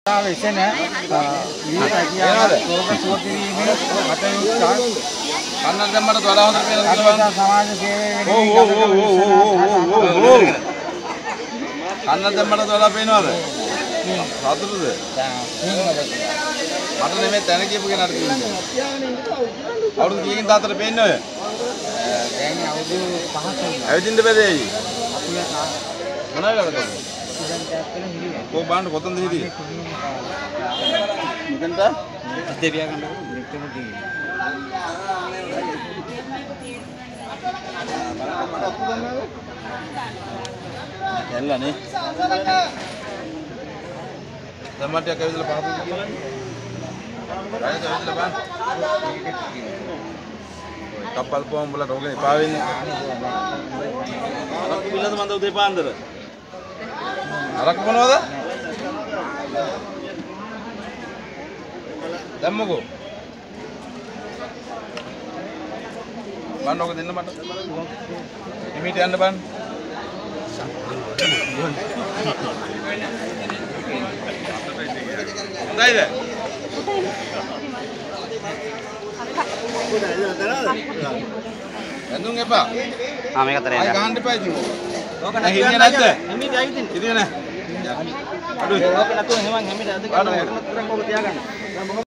ඉතින් ඊට සුවතිරීමේ කටයුත්ත කන්නත් දැම්මට වඩා හොඳට පේනවා සමාජ සේවයේ කන්නත් දැම්මට වඩා පේනවද? සතුටුද? මට නෙමෙයි තැන කියපු කෙනාට කියන්නේ. අවුරුදු කීයකින් තාත්තට පේන්නේ ඔය? දැන් අවුරුදු 5ක්. ඇවිදින්න බැරි. මොනවා වෙලාද? කො බාන්න කොතනද හිටියේ? මෙතනට දෙවියා ගන්නකො මෙතන තියෙන්නේ. එල්ලනේ. දැම්මටියක් ඇවිදලා පහතුද කියලා. රාජ්‍ය ඇවිදලා බාන්න. කප්පල් පොම් වල රෝගේ එපා වෙන්නේ. අරක් බිල්ලද මන්ද උදේ පාන්දර. අරක් මොනවද? දැම්මකෝ. බන්න ඔක දෙන්න මට. එමෙට යන්න බන්න. හොඳයිද? එන්නුන් එපා. මේක අතරේ යන්න. ආයි ගහන්න එපා ඉතින්. ඕක නැහින්නේ නැද්ද? එමෙට ඇවිදින්න. ඉතින් නෑ. අඩුයි. ඕක නැතුව එහෙමන් හැමිට අද ගන්න. ඔක තියාගන්න.